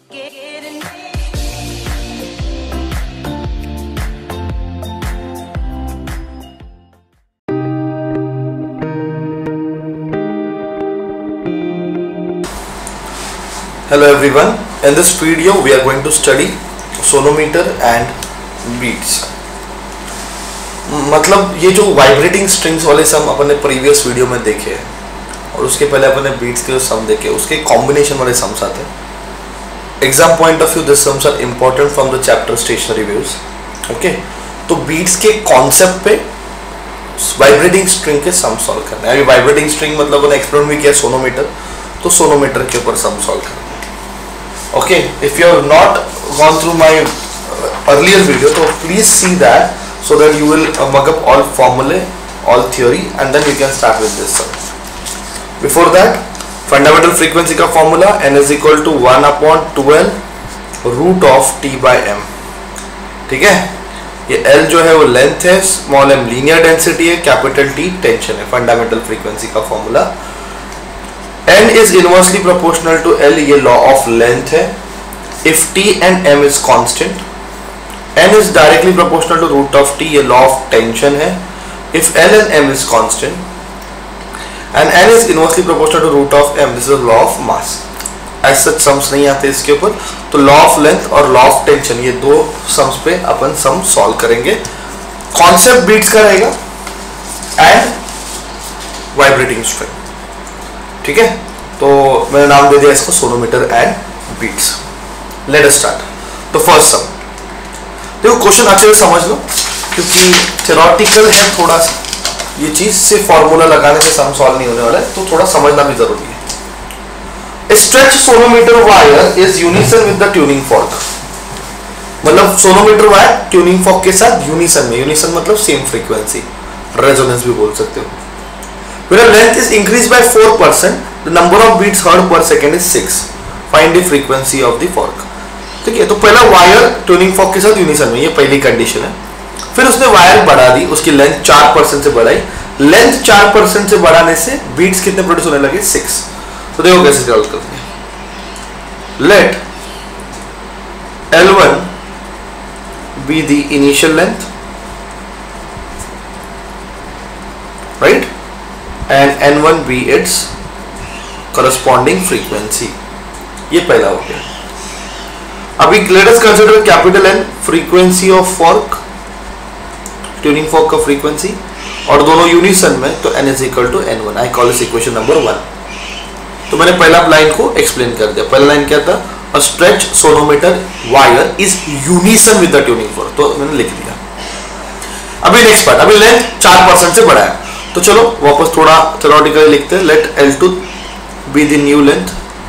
Hello everyone, in this video we are going to study sonometer and beats. मतलब ये जो vibrating strings वाले सम अपन ने प्रीवियस वीडियो में देखे हैं और उसके पहले अपन ने बीट्स के जो सम देखे उसके कॉम्बिनेशन वाले सम्स आते हैं. Exam point of view this sums are important from the chapter stationary waves. Okay, तो बीट्स के कॉन्सेप्ट पे वाइब्रेटिंग स्ट्रिंग के सम सॉल्व करना है. अभी वाइब्रेटिंग स्ट्रिंग मतलब अपन एक्सपेरिमेंट भी किया सोनोमीटर, तो सोनोमीटर के ऊपर सम सॉल्व करना. Okay, if you have not gone through my earlier video, so please see that so that you will mug up all formulae, all theory, and then we can start with this sum. Before that, fundamental frequency का formula n is equal to 1 upon 2l root of t by m. ठीक है, ये l जो है वो length है, small m linear density है, capital T tension है. फंडामेंटल फ्रीक्वेंसी का formula n is inversely proportional to l, ये law of length है. if t and m is constant, n is directly proportional to root of t, ये law of tension है. if l and m is constant and n is inversely proportional to root of m, this is law of mass. as such sums नहीं आते इसके ऊपर, तो law of length और law of tension ये दो sums पे अपन sum solve करेंगे. concept beats का रहेगा and vibrating string. ठीक है, तो मैंने नाम दे दिया इसको sonometer and beats. Let us start. तो फर्स्ट सम देखो, क्वेश्चन अच्छे से समझ लो क्योंकि थ्योरेटिकल है थोड़ा सा, ये चीज से फॉर्मूला लगाने से सम सॉल्व नहीं होने वाला है, तो थोड़ा समझना भी जरूरी है. Stretch sonometer wire is unison with the tuning fork. मतलब सोनोमीटर वायर ट्यूनिंग फॉर्क के साथ यूनिसन में, यूनिसन मतलब सेम फ्रीक्वेंसी, रेजोनेंस भी बोल सकते हो. When the length is increased by 4%, the number of beats heard per second is 6. Find the frequency of the fork. ठीक है, तो पहला वायर ट्यूनिंग फॉर्क के साथ यूनिसन में, ये पहली कंडीशन है. फिर उसने वायर बढ़ा दी, उसकी लेंथ 4% से बढ़ाई. लेंथ 4% से बढ़ाने से बीट्स कितने प्रोड्यूस होने लगे? 6. तो देखो कैसे सॉल्व करते हैं. Let L1 be the initial length, right? and n1 be its corresponding frequency. ये पहला हो गया. अभी let us consider capital N frequency of fork, tuning fork का frequency, और दोनों यूनिसन में, तो n is equal to n1. I call this equation number 1. तो मैंने पहला लाइन को एक्सप्लेन कर दिया. पहला लाइन क्या था? A stretch sonometer wire is unison with the tuning fork. तो मैंने लिख दिया. अभी नेक्स्ट पार्ट, अभी लेंथ 4% से बढ़ा है, तो चलो वापस थोड़ा थ्योरेटिकली लिखते हैं. Let L2 be the new length,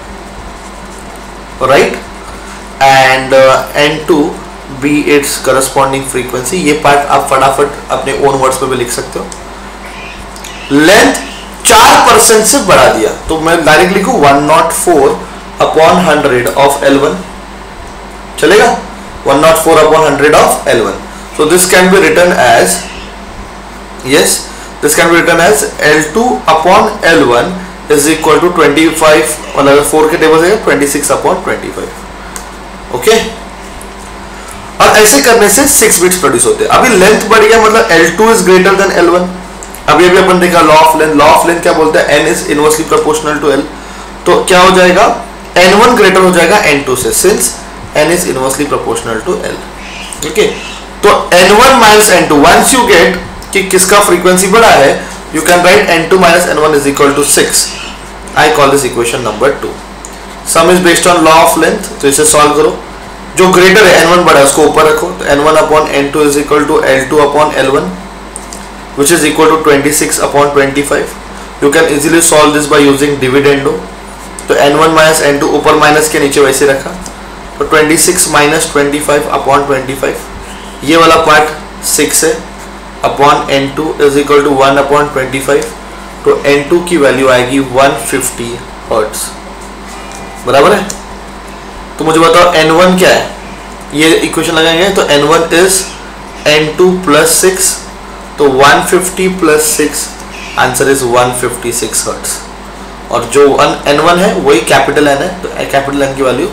right, and N2 be its corresponding frequency. ये पार्ट आप फटाफट अपने ओन वर्ड्स में भी लिख सकते हो. लेंथ 4% से बढ़ा दिया, तो मैं डायरेक्ट लिखूं 104 अपॉन 100 ऑफ L1. चलेगा? 104 upon 100 of L1. So this can be written as, yes, this can be written as L2 upon L1 is equal to 25, मतलब 4 के टेबल से 26 upon 25. ओके, और ऐसे करने से 6 बिट्स प्रोड्यूस होते हैं. अभी लेंथ बढ़ गया, मतलब L2 is greater than L1. अभी अपन देखा law of length. Law of length क्या बोलता है? n is inversely proportional to L. तो क्या हो जाएगा? n1 ग्रेटर हो जाएगा n2 से, since n is inversely proportional to L. Okay, तो n1 minus n2, once you get कि किसका फ्रीक्वेंसी बढ़ा है, you can write n2 minus n1 is equal to 6. I call this equation number 2. Sum is based on law of length, तो इसे solve करो. जो greater है n1 बढ़ा है उसको ऊपर रखो, तो n1 upon n2 is equal to L2 upon L1 which is equal to 26 upon 25. You can easily solve this by using dividendo. तो n1 minus n2 ऊपर माइनस के नीचे वैसे रखा, तो 26 minus 25 upon 25. ये वाला पार्ट 6 है, upon n2 is equal to 1 upon 25. तो n2 की वैल्यू आएगी 150 हर्ट्ज. बराबर है? तो मुझे बताओ n1 क्या है. ये इक्वेशन लगाएंगे तो n1 is n2 plus 6. तो 150 plus 6 आंसर इज 156 हर्ट्ज. और जो n1 है वही कैपिटल n है, तो कैपिटल n की वैल्यू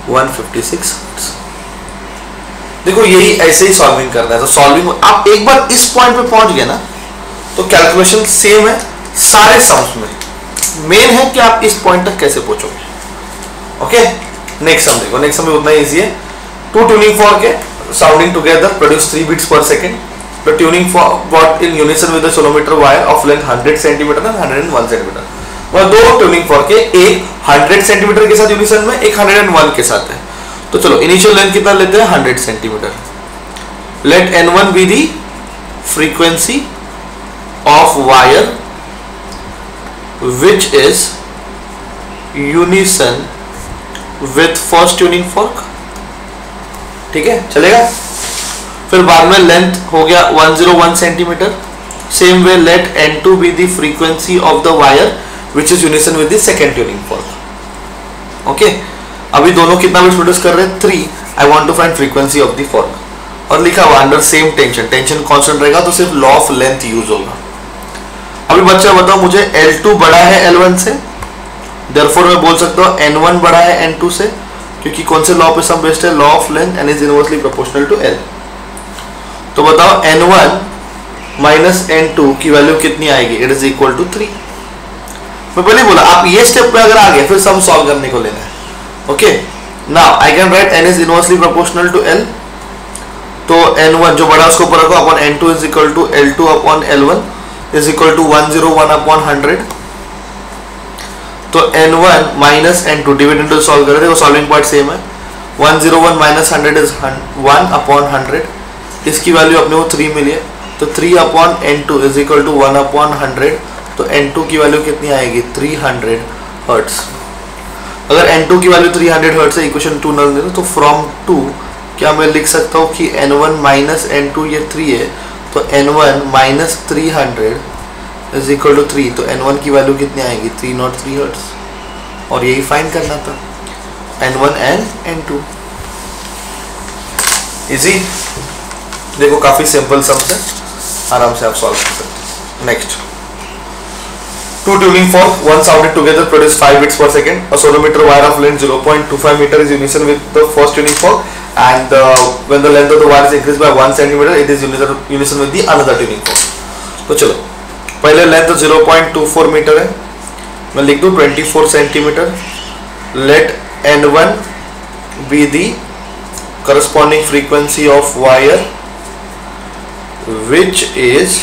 156 हर्ट्ज। देखो यही ऐसे ही सॉल्विंग करना है। तो सॉल्विंग आप एक बार इस पॉइंट पे पहुंच गए ना तो कैलकुलेशन सेम है सारे सम्स में, मेन है कि आप इस पॉइंट तक कैसे पहुंचोगे। ओके, नेक्स्ट सम देखो। नेक्स्ट सम उतना इजी है। टू ट्यूनिंग फॉर्क है, sounding together produce 3 beats per second. The tuning fork in unison with the sonometer wire of length 100 centimetre and 101 centimetre. मतलब दो ट्यूनिंग फॉर्क है, एक 100 centimetre के साथ यूनिसन में, एक 101 के साथ है। तो चलो इनिशियल लेंथ कितना लेते हैं, 100 centimetre. Let n1 be the frequency of wire which is unison with first tuning fork। ठीक है, चलेगा। फिर बाद में लेंथ हो गया 101 centimetre. Same way let n2 be the frequency of the wire which is unison with the second tuning fork। Okay, अभी दोनों कितना बिट्स प्रोड्यूस कर रहे हैं, 3। I want to find frequency of the fork और लिखा हुआ under same tension, tension constant रहेगा तो सिर्फ लॉ ऑफ लेंथ यूज होगा। अभी बच्चा बताओ मुझे L2 बड़ा है L1 से, देयरफॉर मैं बोल सकता हूँ N1 बड़ा है N2 से, क्योंकि कौन से लॉ पे सम बेस्ड है, law of length and is inversely proportional to L। तो बताओ N1 माइनस N2 की वैल्यू कितनी आएगी, इट इज इक्वल टू 3। मैं पहले बोला आप ये स्टेप पे अगर आ गए फिर सम सॉल्व करने को लेना है। Okay, now I can write N is inversely proportional to L। तो N1 जो बड़ा उसको ऊपर रखो upon N2 is equal to L2 upon L1 is equal to 101 upon 100। तो n1 minus n2 divide into solve कर रहे थे, सॉल्विंग पॉइंट सेम है। 101 माइनस 100 इज 1 अपॉन 100, इसकी वैल्यू अपने को 3 मिली है। तो 3 upon n2 is equal to 1 upon 100। तो n2 की वैल्यू कितनी आएगी, 300 हर्ट्ज। अगर n2 की वैल्यू 300 हर्ट्ज है, इक्वेशन 2 नल दे तो फ्रॉम 2 क्या मैं लिख सकता हूँ कि n1 माइनस n2 ये 3 है, तो n1 minus 300 is equal to 3। तो n1 की वैल्यू कितनी आएगी, 303 हर्ट्ज। और यही फाइंड करना था, n1 एंड n2। इजी, देखो काफी सिंपल सम्स है, आराम से आप सॉल्व कर सकते हैं। Next, two tuning fork, one sounded together produce 5 beats per second. A sonometer wire of length 0.25 metre is unison with the first tuning fork and when the length of the wire is increased by 1 centimeter it is unison with the another tuning fork। तो चलो पहले length 0.24 metre है, मैं लिख दूं 24 centimetre. Let n1 be the corresponding frequency of wire which is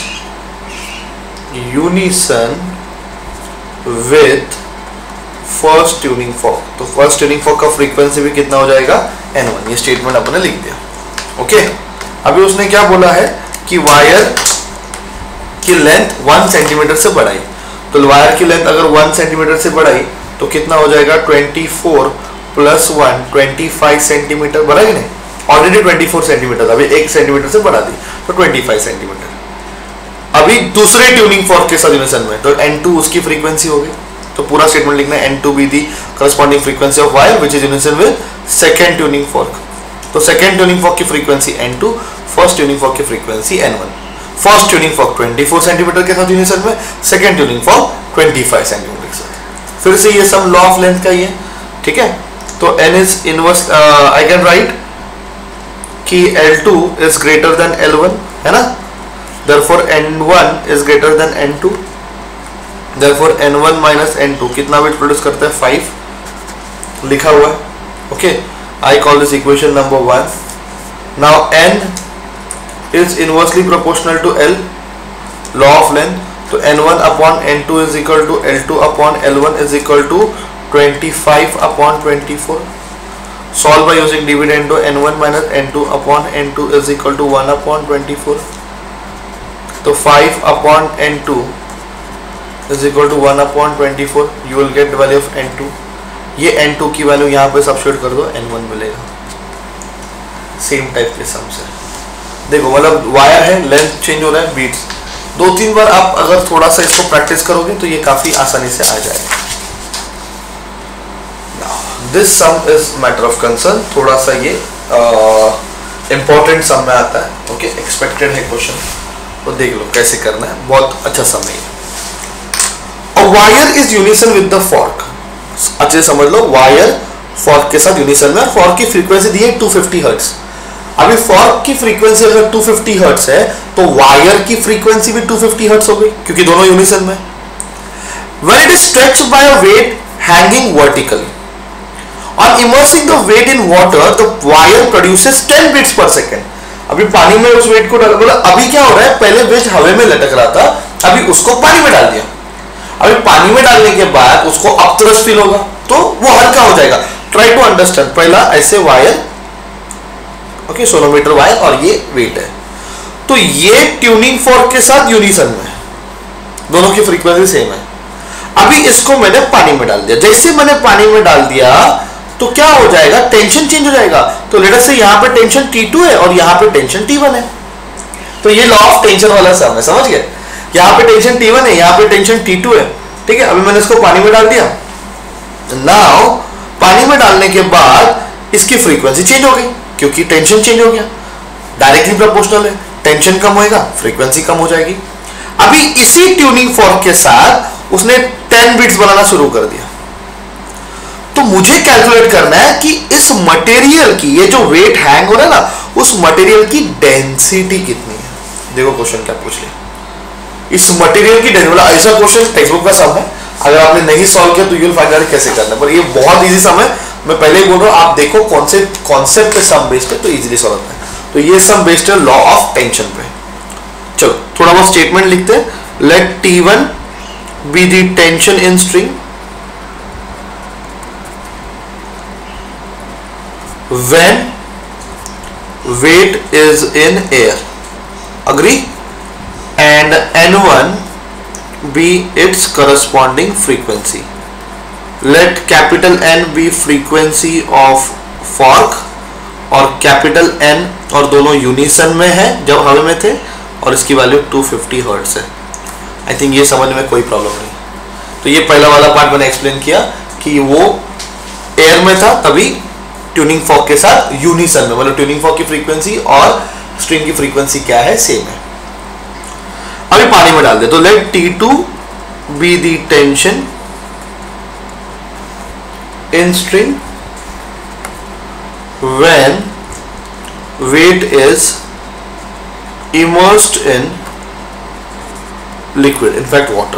unison with first tuning fork. तो first tuning fork का frequency भी कितना हो जाएगा, n1। ये स्टेटमेंट अपने लिख दिया। ओके, अभी उसने क्या बोला है कि वायर की लेंथ 1 सेंटीमीटर से बढ़ाई। तो वायर की लेंथ अगर 1 सेंटीमीटर से बढ़ाई तो कितना हो जाएगा, 24 प्लस 1 25 सेंटीमीटर बढ़ा ही नहीं, ऑलरेडी 24 सेंटीमीटर, अभी 1 सेंटीमीटर से बढ़ा दी तो 25 सेंटीमीटर। अभी दूसरे ट्यूनिंग फॉर्क के साथ यूनिसन में, तो n2 उसकी फ्रीक्वेंसी हो गई। तो पूरा स्टेटमेंट लिखना है n2 be the corresponding frequency of wire which is unison with second tuning fork। तो second tuning fork की frequency n2, first tuning fork की frequency n1। First tuning fork 24 centimetre के साथ यूनिसन में, सेकंड ट्यूनिंग फॉर्क 25 सेंटीमीटर के साथ। फिर से ये सब लॉ ऑफ लेंथ का ही है, ठीक है। तो n is inverse, I can write कि L2 is greater than L1, है ना। Therefore n1 is greater than n2। Therefore n1 minus n2 कितना बिट प्रोड्यूस करता है, 5 लिखा हुआ है। Okay, I call this equation number 1। Now n is inversely proportional to L, law of length। तो n1 upon n2 is equal to L2 upon L1 is equal to 25 upon 24। Solve by using dividend to n1 minus n2 upon n2 is equal to 1 upon 24। तो 5 upon n2 is equal to 1 upon 24। you will get the value of n2। ये n2 की value यहाँ पे substitute कर दो, n1 मिलेगा। Same type के sums है। देखो मतलब वायर है, लेंथ चेंज हो रहा है, बीट्स 2-3 बार आप अगर थोड़ा सा इसको प्रैक्टिस करोगे तो ये काफी आसानी से आ जाएगा। This sum is matter of concern, थोड़ा सा ये इंपॉर्टेंट सम में आता है। ओके, एक्सपेक्टेड है क्वेश्चन, तो देख लो कैसे करना है, बहुत अच्छा सम है। A wire is unison with the fork। अच्छे से समझ लो, वायर फॉर्क के साथ यूनिसन में, और फॉर्क की फ्रीक्वेंसी दी है 250 हर्ट्ज। अभी फॉर्क की फ्रीक्वेंसी अगर 250 हर्ट्ज है तो वायर की फ्रीक्वेंसी भी 250 हर्ट्ज हो गई क्योंकि दोनों यूनिसन में। When it is stretched by a weight hanging vertically, on immersing the weight in water, the wire produces 10 beats per second. अभी पानी में उस वेट को डाल, बोला अभी क्या हो रहा है, पहले वेट हवा में लटक रहा था, अभी उसको पानी में डाल दिया। अभी पानी में डालने के बाद उसको अपतरस फील होगा तो वो हल्का हो जाएगा। Try to understand. पहला ऐसे वायर, ओके, सोनोमीटर वायर, और ये वेट है, तो ये ट्यूनिंग फॉर्क के साथ यूनिसन में, दोनों की फ्रीक्वेंसी सेम है। अभी इसको मैंने पानी में डाल दिया, जैसे मैंने पानी में डाल दिया तो क्या हो जाएगा, टेंशन चेंज हो जाएगा। तो लेट अस से यहां पे टेंशन T2 है और यहां पे टेंशन T1 है, तो ये लॉ ऑफ टेंशन वाला सम है, समझ गए। यहां पे टेंशन T1 है, यहां पे टेंशन T2 है, ठीक है। अभी मैंने इसको पानी में डाल दिया, नाउ पानी में डालने के बाद इसकी फ्रीक्वेंसी चेंज हो गई क्योंकि टेंशन चेंज हो गया, डायरेक्टली प्रोपोर्शनल है, टेंशन कम होएगा, फ्रीक्वेंसी कम हो जाएगी। अभी इसी ट्यूनिंग फॉर्क के साथ उसने 10 बीट्स बनाना शुरू कर दिया, तो मुझे कैलकुलेट करना है कि इस मटेरियल की, ये जो वेट हैंग हो रहा है ना, उस मटेरियल की डेंसिटी कितनी है। देखो क्वेश्चन क्या पूछ लिया, इस मटेरियल की डेंसिटी, मतलब ऐसा क्वेश्चन टेक्स्ट बुक का सम है, अगर आपने नहीं सॉल्व किया तो यू विल फाइंड आउट कैसे करना है, पर ये बहुत इजी सम है। मैं पहले ही बोल रहा हूं, आप देखो कौन से कॉन्सेप्ट पे सम बेस्ड है तो इजीली सॉल्व होता है। तो ये सम बेस्ड है लॉ ऑफ टेंशन पे। चलो थोड़ा बहुत स्टेटमेंट लिखते हैं। Let T1 be the tension in string when weight is in air, agree, and N1 be its corresponding frequency. Let capital N be frequency of fork, और capital N और दोनों unison में है जब हवा में थे, और इसकी वैल्यू 250 हर्ट्ज है। आई थिंक ये समझने में कोई प्रॉब्लम नहीं। तो ये पहला वाला पार्ट मैंने एक्सप्लेन किया कि वो एयर में था तभी ट्यूनिंग फॉर्क के साथ यूनिसन में, मतलब ट्यूनिंग फॉर्क की फ्रीक्वेंसी और स्ट्रिंग की फ्रीक्वेंसी क्या है, सेम है। अभी पानी में डाल दे, तो let T2 be the tension in string when weight is immersed in liquid, in fact water,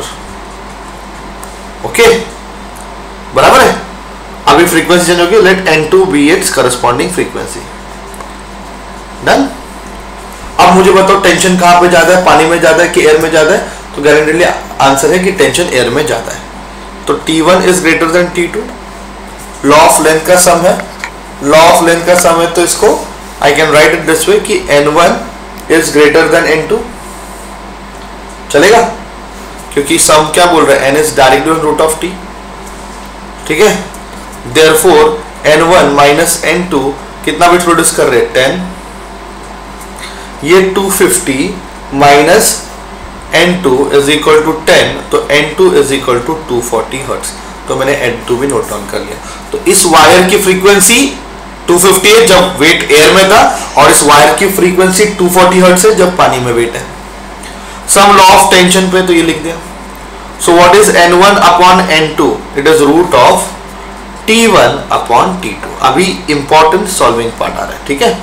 okay, बराबर है। अभी फ्रीक्वेंसी चेंज होगी, let N2 be its corresponding frequency, done. अब मुझे बताओ टेंशन कहां पे ज्यादा है, पानी में ज्यादा है कि एयर में ज्यादा है, तो गारंटीली आंसर है कि टेंशन एयर में ज्यादा है। तो T1 is greater than T2, law of length का सम है, लॉ ऑफ लेंथ का सम है, तो इसको I can write it this way कि N1 is greater than N2, चलेगा, क्योंकि सम क्या बोल रहा है, N is directly root of T, ठीक है। देयरफॉर N1 माइनस N2 कितना बिट प्रोड्यूस कर रहे हैं, 10, ये 250 minus N2 is equal to 10, तो N2 is equal to 240 hertz. तो मैंने N2 भी नोट डाउन कर लिया। तो इस वायर की फ्रीक्वेंसी 250 है जब वेट एयर में था, और इस वायर की फ्रीक्वेंसी 240 हर्ट्ज है जब पानी में वेट है। सम लॉ ऑफ टेंशन पे तो ये लिख दिया। So what is N1 upon N2, it is root of T1 upon T2। अभी इंपॉर्टेंट सॉल्विंग पार्ट आ रहा है, ठीक है।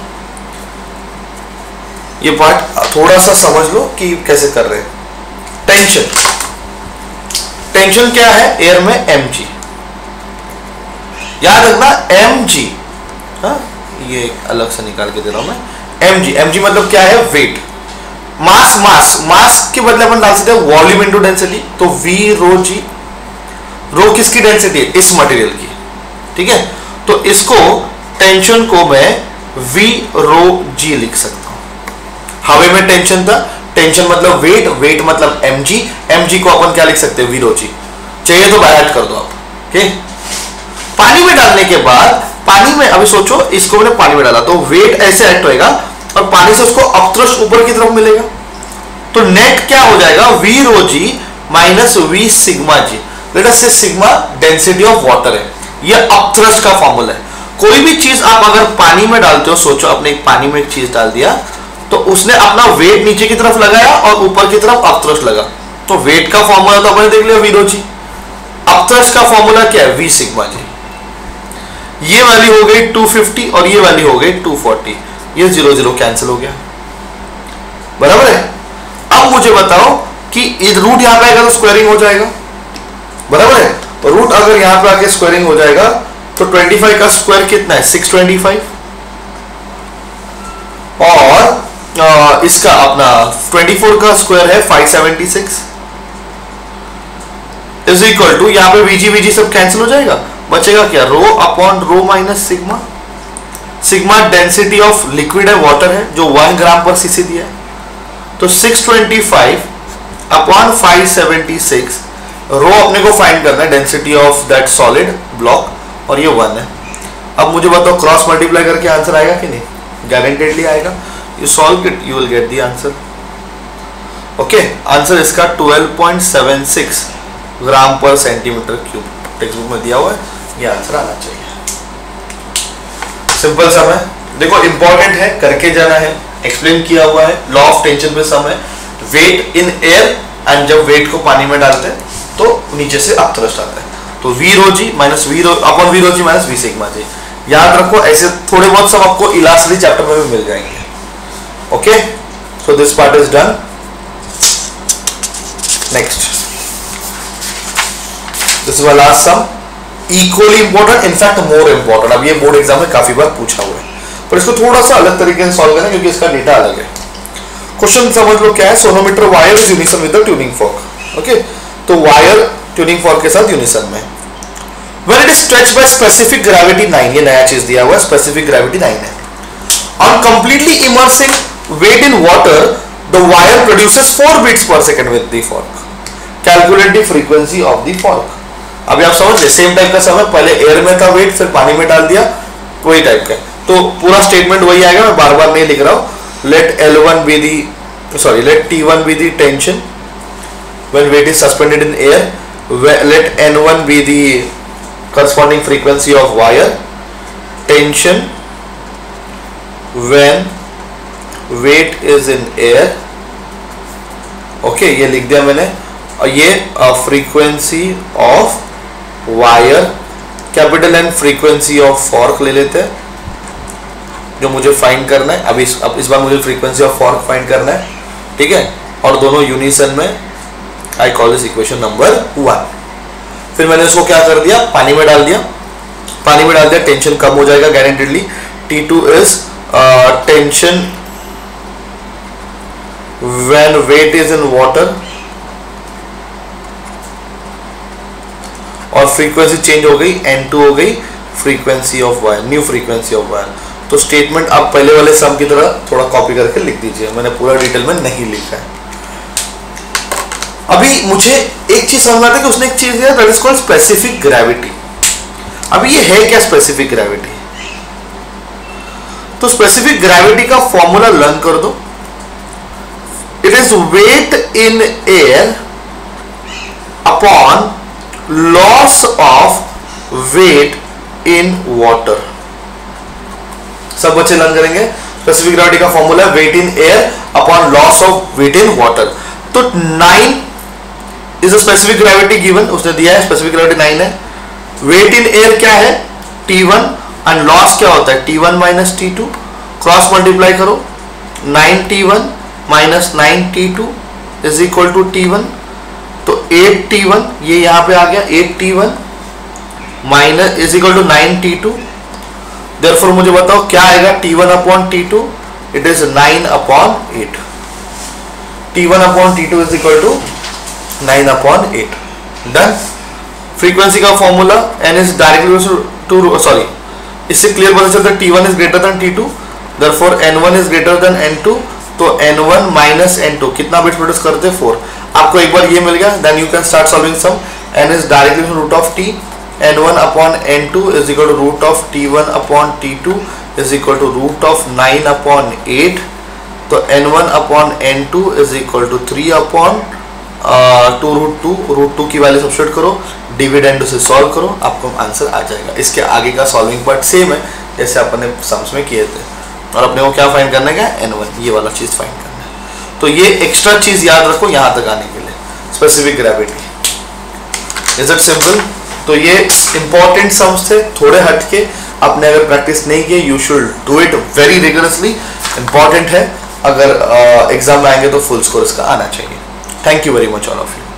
ये पार्ट थोड़ा सा समझ लो कि कैसे कर रहे हैं। टेंशन, टेंशन क्या है एयर में, mg, याद रखना mg, हाँ ये अलग से निकाल के दे रहा हूं मैं। mg मतलब क्या है, वेट। मास, मास के बदले अपन डाल सकते हैं वॉल्यूम इनटू डेंसिटी, तो v रो g, रो किसकी डेंसिटी है, इस मटेरियल की, ठीक है। तो इसको टेंशन को मैं v रो g लिख सकता हूं। हवा में टेंशन था, टेंशन मतलब वेट, वेट मतलब mg को अपन क्या लिख सकते हैं, v रो g। चाहिए तो बाय हार्ट कर दो आप, ओके। पानी में डालने के बाद, पानी में अभी सोचो इसको मैंने पानी में डाला तो वेट ऐसे एक्ट होएगा और पानी से उसको अपथ्रस्ट ऊपर की तरफ मिलेगा, तो नेट क्या हो जाएगा, v rho g minus v sigma g। Let us say sigma density of water है, ये अपथ्रस्ट का फॉर्मूला है। कोई भी चीज आप अगर पानी में डालते हो, सोचो आपने एक पानी में एक चीज डाल दिया तो उसने अपना वेट नीचे की तरफ लगाया और ऊपर की तरफ अपथ्रस्ट लगा, तो वेट का फॉर्मूला तो आपने देख लिया v रो g, अपथ्रस्ट का फॉर्मूला क्या है, v सिग्मा g। ये वैल्यू हो गई 250 और ये वैल्यू हो गई 240, ये 0 0 कैंसिल हो गया, बराबर है। अब मुझे बताओ कि रूट यहां पे आएगा तो स्क्वायरिंग हो जाएगा, बराबर है। तो रूट अगर यहां पे आके स्क्वायरिंग हो जाएगा तो 25 का स्क्वायर कितना है 625, और इसका अपना 24 का स्क्वायर है 576, इज इक्वल टू यहां पे वीजी सब कैंसिल हो जाएगा, बचेगा क्या rho upon rho minus sigma. Sigma density of liquid है, वाटर है, जो 1 ग्राम पर सीसी दिया है, तो 625 अपॉन 576, रो अपने को फाइंड करना है density of that solid block, और ये 1 है। अब मुझे बताओ क्रॉस मल्टीप्लाई करके आंसर आएगा कि नहीं, गारंटेडली आएगा। You solve it, you will get the answer. Okay, answer इसका 12.76 ग्राम पर सेंटीमीटर क्यूब टेक्स्ट बुक में दिया हुआ है, ये आंसर आना चाहिए। सिंपल सम है, देखो इंपॉर्टेंट है, करके जाना है, एक्सप्लेन किया हुआ है, लॉ ऑफ टेंशन पे सम है, वेट इन एयर, एंड जब वेट को पानी में डालते हैं तो नीचे से अप थ्रस्ट आता है, तो v rho g minus v rho upon v rho g minus v sigma g. याद रखो, ऐसे थोड़े बहुत सब आपको इलास्टिक चैप्टर में भी मिल जाएंगे। Okay, so this part is done. Next, this is last sum, equally important, in fact more important. अब ये बोर्ड एग्जाम में काफी बार पूछा हुआ है, पर इसको थोड़ा सा अलग तरीके से सॉल्व करना क्योंकि इसका डेटा अलग है। क्वेश्चन समझ लो क्या है, sonometer wire is unison with the tuning fork. Okay, तो वायर ट्यूनिंग फॉर्क के साथ यूनिसन में, when it is stretched by specific gravity 9, ये नया चीज दिया हुआ है, स्पेसिफिक ग्रेविटी 9 है। On completely immersing weight in water, the wire produces 4 beats per second with the fork. Calculate the frequency of the fork. अभी आप समझ ले, सेम टाइप का समय, पहले एयर में था वेट, फिर पानी में डाल दिया, वही टाइप का। तो पूरा स्टेटमेंट वही आएगा, मैं बार बार नहीं लिख रहा हूं। Let L1 be the, sorry, let T1 be the tension when weight is suspended in air, let N1 be the corresponding frequency of wire, tension when weight is in air, okay, ये लिख दिया मैंने, और ये frequency of wire, capital N frequency of fork ले लेते हैं, जो मुझे फाइंड करना है। अब इस बार मुझे फ्रीक्वेंसी ऑफ फॉर्क फाइंड करना है, ठीक है, और दोनों यूनिसन में। I call this equation number 1। फिर मैंने इसको क्या कर दिया, पानी में डाल दिया, पानी में डाल दिया, टेंशन कम हो जाएगा guaranteedly. T2 is tension when weight is in water, और फ्रीक्वेंसी चेंज हो गई, N2 हो गई frequency of wire, new frequency of wire. तो स्टेटमेंट आप पहले वाले सम की तरह थोड़ा कॉपी करके लिख दीजिए, मैंने पूरा डिटेल में नहीं लिखा है। अभी मुझे एक चीज समझ आता है कि उसने एक चीज दिया, that is called specific gravity. अभी ये है क्या स्पेसिफिक ग्रेविटी? तो स्पेसिफिक ग्रेविटी का फॉर्मूला लर्न कर दो। It is weight in air upon loss of weight in water. सब बच्चे लर्न करेंगे। स्पेसिफिक ग्रेविटी का फॉर्मूला है weight in air upon loss of weight in water. तो 9 is the specific gravity given, उसने दिया है, स्पेसिफिक ग्रेविटी 9 है। वेट इन एयर क्या है T1, एंड लॉस क्या होता है T1 minus T2। Cross multiply करो, 9T1 minus 9T2 is equal to T1, तो 8T1 ये यहां पे आ गया, 8T1 minus is equal to 9T2। Therefore मुझे बताओ क्या आएगा T1 upon T2, it is 9 upon 8। T1 upon T2 is equal to 9 upon 8। Done. Frequency का formula n is directly to, sorry, इससे क्लियर पता चलता है T1 is greater than T2, therefore N1 is greater than N2, तो N1 minus N2 कितना beats produce करते हैं 4। आपको एक बार ये मिल गया, then you can start solving sum. n is directly root of t, N1 upon N2 is equal to root of T1 upon T2 is equal to root of 9 upon 8, तो N1 upon N2 is equal to 3 upon 2 root 2, root 2 की value substitute करो, dividend से solve करो, आपको answer आ जाएगा। इसके आगे का सॉल्विंग पार्ट सेम है जैसे अपने सम्स में किए थे, और अपने को क्या फाइंड करना है, N1, ये वाला चीज फाइंड करना है। तो ये एक्स्ट्रा चीज याद रखो यहां तक आने के लिए, specific gravity. Is it simple? तो ये इंपॉर्टेंट सम्स थे, थोड़े हटके, आपने अगर प्रैक्टिस नहीं की, you should do it very rigorously, important है। अगर एग्जाम में आएंगे तो फुल स्कोर इसका आना चाहिए। Thank you very much all of you.